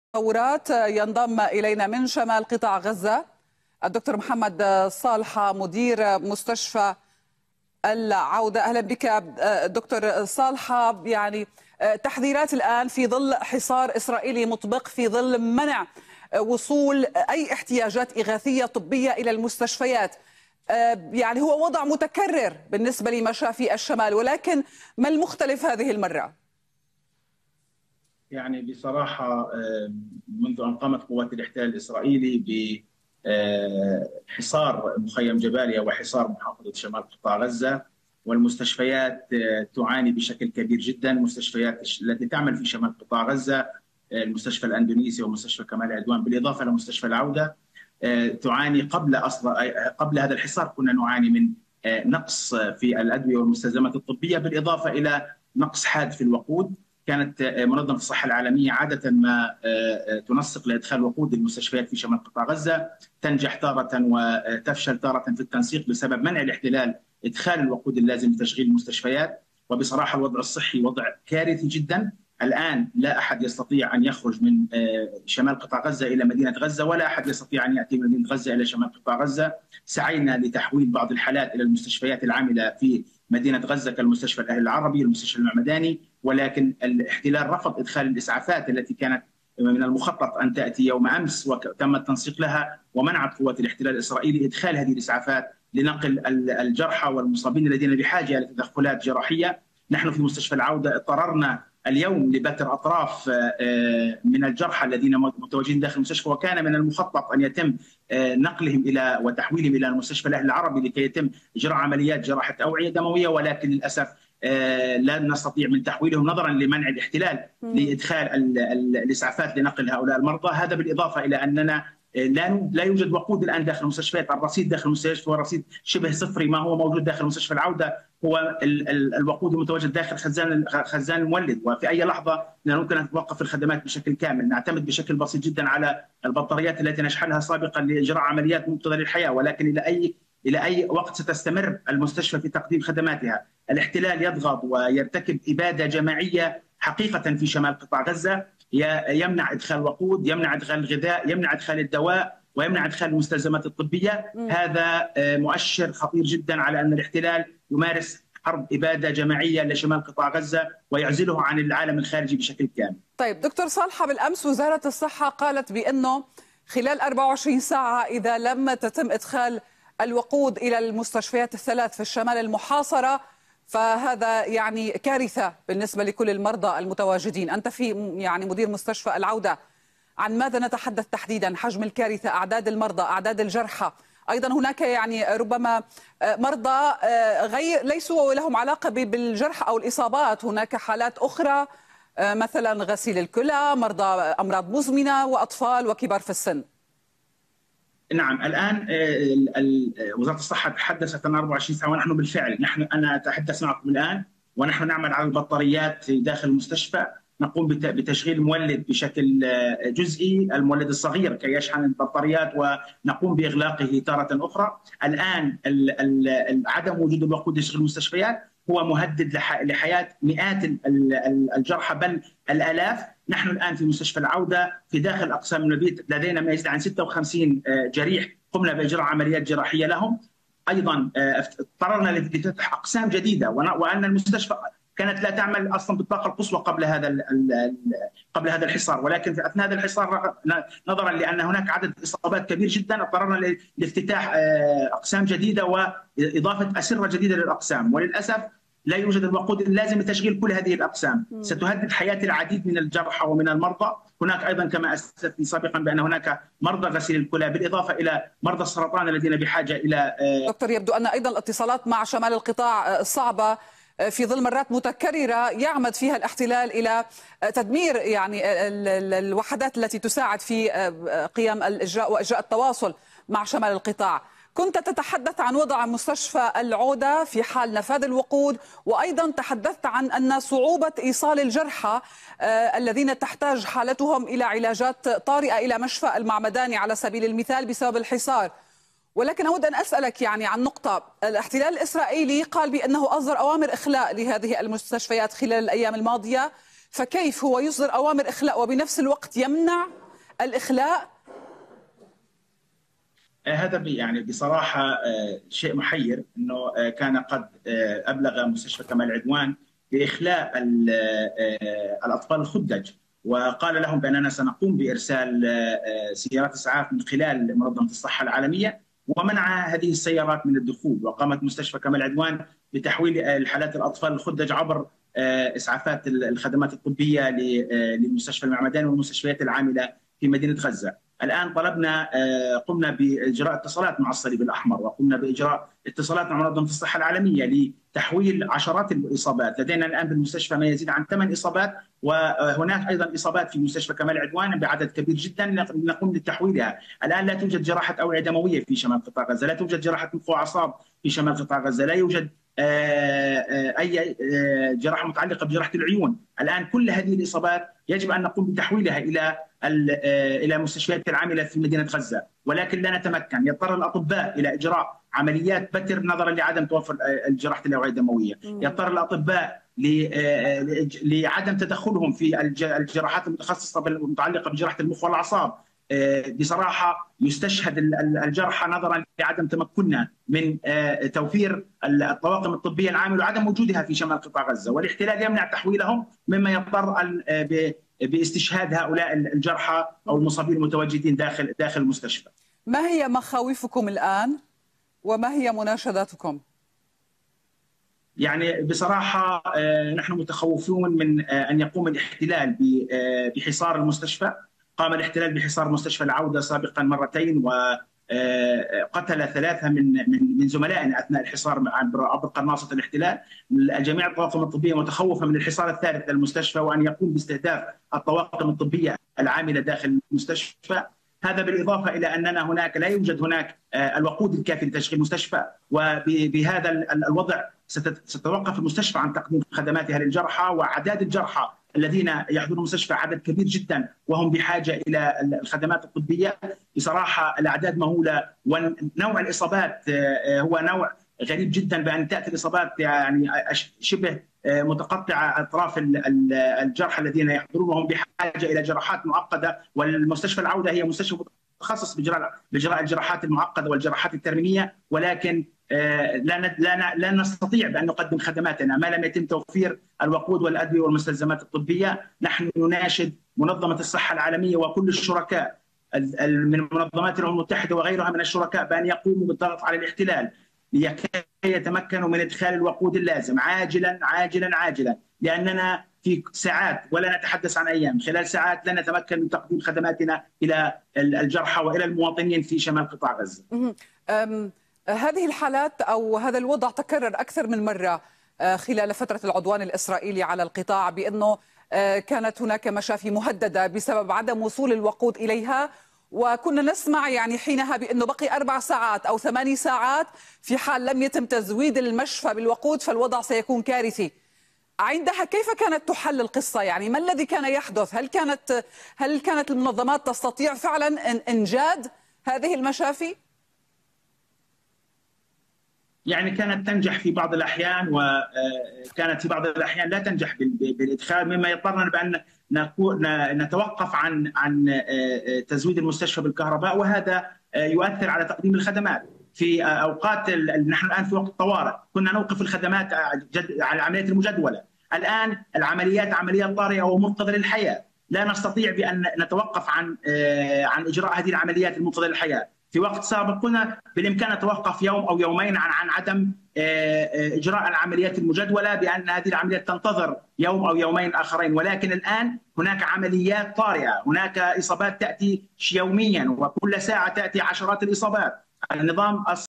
تطورات ينضم إلينا من شمال قطاع غزة الدكتور محمد صالحة مدير مستشفى العودة. أهلا بك دكتور صالحة. تحذيرات الآن في ظل حصار إسرائيلي مطبق، في ظل منع وصول أي احتياجات إغاثية طبية إلى المستشفيات. هو وضع متكرر بالنسبة لمشافي الشمال، ولكن ما المختلف هذه المرة؟ بصراحة منذ أن قامت قوات الاحتلال الإسرائيلي بحصار مخيم جباليا وحصار محافظة شمال قطاع غزة، والمستشفيات تعاني بشكل كبير جدا. المستشفيات التي تعمل في شمال قطاع غزة، المستشفى الأندونيسي ومستشفى كمال عدوان بالإضافة لمستشفى العودة، تعاني قبل هذا الحصار. كنا نعاني من نقص في الأدوية والمستلزمات الطبية، بالإضافة إلى نقص حاد في الوقود. كانت منظمة الصحة العالمية عادة ما تنسق لإدخال وقود المستشفيات في شمال قطاع غزة، تنجح تارة وتفشل تارة في التنسيق بسبب منع الاحتلال إدخال الوقود اللازم لتشغيل المستشفيات. وبصراحة الوضع الصحي وضع كارثي جدا. الآن لا أحد يستطيع أن يخرج من شمال قطاع غزة إلى مدينة غزة، ولا أحد يستطيع أن يأتي من مدينة غزة إلى شمال قطاع غزة. سعينا لتحويل بعض الحالات إلى المستشفيات العاملة في مدينة غزة كالمستشفى الأهلي العربي، المستشفى المعمداني، ولكن الاحتلال رفض إدخال الإسعافات التي كانت من المخطط أن تأتي يوم أمس وتم التنسيق لها، ومنعت قوات الاحتلال الإسرائيلي إدخال هذه الإسعافات لنقل الجرحى والمصابين الذين بحاجة إلى تدخلات جراحية. نحن في مستشفى العودة اضطررنا اليوم لبتر أطراف من الجرحى الذين متواجدين داخل المستشفى، وكان من المخطط أن يتم نقلهم إلى وتحويلهم إلى المستشفى الأهلي العربي لكي يتم إجراء عمليات جراحة أوعية دموية، ولكن للأسف لا نستطيع من تحويلهم نظرا لمنع الاحتلال لإدخال الإسعافات لنقل هؤلاء المرضى. هذا بالإضافة إلى أننا لا يوجد وقود الآن داخل المستشفيات. الرصيد داخل المستشفى هو رصيد شبه صفري. ما هو موجود داخل مستشفى العودة هو الوقود المتواجد داخل خزان المولد، وفي أي لحظة ممكن أن تتوقف الخدمات بشكل كامل. نعتمد بشكل بسيط جدا على البطاريات التي نشحنها سابقا لإجراء عمليات منقذة للحياة، ولكن إلى أي وقت ستستمر المستشفى في تقديم خدماتها؟ الاحتلال يضغط ويرتكب إبادة جماعية حقيقة في شمال قطاع غزة، يمنع إدخال وقود، يمنع إدخال الغذاء، يمنع إدخال الدواء، ويمنع إدخال المستلزمات الطبية. هذا مؤشر خطير جدا على أن الاحتلال يمارس حرب إبادة جماعية لشمال قطاع غزة ويعزله عن العالم الخارجي بشكل كامل. طيب دكتور صالحة، بالأمس وزارة الصحة قالت بأنه خلال 24 ساعة إذا لم تتم إدخال الوقود إلى المستشفيات الثلاث في الشمال المحاصرة فهذا كارثة بالنسبة لكل المرضى المتواجدين. أنت في مدير مستشفى العودة، عن ماذا نتحدث تحديدا؟ حجم الكارثة، أعداد المرضى، أعداد الجرحى، أيضا هناك ربما مرضى ليسوا لهم علاقة بالجرح أو الإصابات، هناك حالات أخرى مثلا غسيل الكلى، مرضى أمراض مزمنة، وأطفال وكبار في السن. نعم، الآن وزارة الصحة تحدثت عن 24 ساعة، ونحن بالفعل أنا أتحدث معكم الآن ونحن نعمل على البطاريات داخل المستشفى. نقوم بتشغيل المولد بشكل جزئي، المولد الصغير كي يشحن البطاريات، ونقوم بإغلاقه تارة أخرى. الآن عدم وجود الوقود لتشغيل المستشفيات هو مهدد لحياة مئات الجرحى بل الآلاف. نحن الآن في مستشفى العودة في داخل أقسام المبيت لدينا ما يزيد عن 56 جريح قمنا بإجراء عمليات جراحية لهم. أيضا اضطررنا لفتح أقسام جديدة، وأن المستشفى كانت لا تعمل اصلا بالطاقه القصوى قبل هذا الحصار، ولكن في اثناء هذا الحصار نظرا لان هناك عدد اصابات كبير جدا اضطررنا لافتتاح اقسام جديده واضافه اسره جديده للاقسام، وللاسف لا يوجد الوقود اللازم لتشغيل كل هذه الاقسام. ستهدد حياه العديد من الجرحى ومن المرضى. هناك ايضا كما اسست سابقا بان هناك مرضى غسيل الكلى بالاضافه الى مرضى السرطان الذين بحاجه الى دكتور، يبدو ان ايضا الاتصالات مع شمال القطاع صعبه في ظل مرات متكررة يعمد فيها الاحتلال إلى تدمير الوحدات التي تساعد في قيام الإجراء وإجراء التواصل مع شمال القطاع. كنت تتحدث عن وضع مستشفى العودة في حال نفاذ الوقود، وأيضا تحدثت عن أن صعوبة إيصال الجرحى الذين تحتاج حالتهم إلى علاجات طارئة إلى مشفى المعمداني على سبيل المثال بسبب الحصار. ولكن أود أن أسألك عن نقطة. الاحتلال الإسرائيلي قال بأنه أصدر أوامر إخلاء لهذه المستشفيات خلال الأيام الماضية، فكيف هو يصدر أوامر إخلاء وبنفس الوقت يمنع الإخلاء؟ هذا يعني بصراحة شيء محير، أنه كان قد أبلغ مستشفى كمال عدوان بإخلاء الأطفال الخدج، وقال لهم بأننا سنقوم بإرسال سيارات إسعاف من خلال منظمة الصحة العالمية، ومنع هذه السيارات من الدخول. وقامت مستشفى كمال عدوان بتحويل الحالات الأطفال الخدج عبر إسعافات الخدمات الطبية لمستشفى المعمداني والمستشفيات العاملة في مدينة غزة. الآن قمنا بإجراء اتصالات مع الصليب الأحمر، وقمنا بإجراء اتصالات مع منظمة الصحة العالمية لتحويل عشرات الإصابات. لدينا الآن بالمستشفى ما يزيد عن 8 إصابات، وهناك أيضا إصابات في مستشفى كمال عدوان بعدد كبير جدا نقوم بتحويلها. الآن لا توجد جراحة أوعية دموية في شمال قطاع غزة، لا توجد جراحة مخ وأعصاب في شمال قطاع غزة، لا يوجد أي جراحة متعلقة بجراحة العيون. الآن كل هذه الإصابات يجب أن نقوم بتحويلها إلى مستشفيات العاملة في مدينة غزة، ولكن لا نتمكن. يضطر الأطباء إلى إجراء عمليات بتر نظرا لعدم توفر جراحة الأوعية الدموية. يضطر الأطباء لعدم تدخلهم في الجراحات المتخصصة المتعلقة بجراحة المخ والأعصاب. بصراحة يستشهد الجرحى نظرا لعدم تمكننا من توفير الطواقم الطبية العاملة وعدم وجودها في شمال قطاع غزة، والاحتلال يمنع تحويلهم، مما يضطر باستشهاد هؤلاء الجرحى أو المصابين المتواجدين داخل المستشفى. ما هي مخاوفكم الآن وما هي مناشداتكم؟ يعني بصراحة نحن متخوفون من أن يقوم الاحتلال بحصار المستشفى. قام الاحتلال بحصار مستشفى العودة سابقا مرتين، وقتل 3 من زملائنا أثناء الحصار عبر قناصة الاحتلال. جميع الطواقم الطبية متخوفة من الحصار الثالث للمستشفى، وأن يقوم باستهداف الطواقم الطبية العاملة داخل المستشفى. هذا بالإضافة إلى أننا لا يوجد هناك الوقود الكافي لتشغيل المستشفى، وبهذا الوضع ستتوقف المستشفى عن تقديم خدماتها للجرحى، وأعداد الجرحى الذين يحضرون المستشفى عدد كبير جدا وهم بحاجة إلى الخدمات الطبية. بصراحة الأعداد مهولة، ونوع الإصابات هو نوع غريب جدا، بأن تأتي الإصابات يعني شبه متقطعة أطراف الجرحى الذين يحضرون وهم بحاجة إلى جراحات معقدة. والمستشفى العودة هي مستشفى متخصص بإجراء الجراحات المعقدة والجراحات الترميمية، ولكن لا نستطيع بأن نقدم خدماتنا ما لم يتم توفير الوقود والأدوية والمستلزمات الطبية. نحن نناشد منظمة الصحة العالمية وكل الشركاء من منظمات الأمم المتحدة وغيرها من الشركاء بأن يقوموا بالضغط على الاحتلال لكي يتمكنوا من إدخال الوقود اللازم عاجلا عاجلا عاجلا، لأننا في ساعات ولا نتحدث عن أيام، خلال ساعات لا نتمكن من تقديم خدماتنا إلى الجرحى وإلى المواطنين في شمال قطاع غزة. هذه الحالات أو هذا الوضع تكرر أكثر من مرة خلال فترة العدوان الإسرائيلي على القطاع، بأنه كانت هناك مشافي مهددة بسبب عدم وصول الوقود إليها، وكنا نسمع يعني حينها بأنه بقي 4 ساعات أو 8 ساعات في حال لم يتم تزويد المشفى بالوقود فالوضع سيكون كارثي. عندها كيف كانت تحل القصة؟ يعني ما الذي كان يحدث؟ هل كانت المنظمات تستطيع فعلا إنجاد هذه المشافي؟ يعني كانت تنجح في بعض الأحيان، وكانت في بعض الأحيان لا تنجح بالإدخال، مما يضطرنا بأن نتوقف عن تزويد المستشفى بالكهرباء، وهذا يؤثر على تقديم الخدمات في أوقات. نحن الآن في وقت الطوارئ كنا نوقف الخدمات على العمليات المجدولة، الآن العمليات عمليات طارئة ومنقذة للحياة، لا نستطيع بأن نتوقف عن إجراء هذه العمليات المنقذة للحياة. في وقت سابق كنا بالإمكان نتوقف يوم أو يومين عن عدم إجراء العمليات المجدولة، بأن هذه العمليات تنتظر يوم أو يومين آخرين، ولكن الآن هناك عمليات طارئة، هناك إصابات تأتي يوميا وكل ساعة تأتي عشرات الإصابات. النظام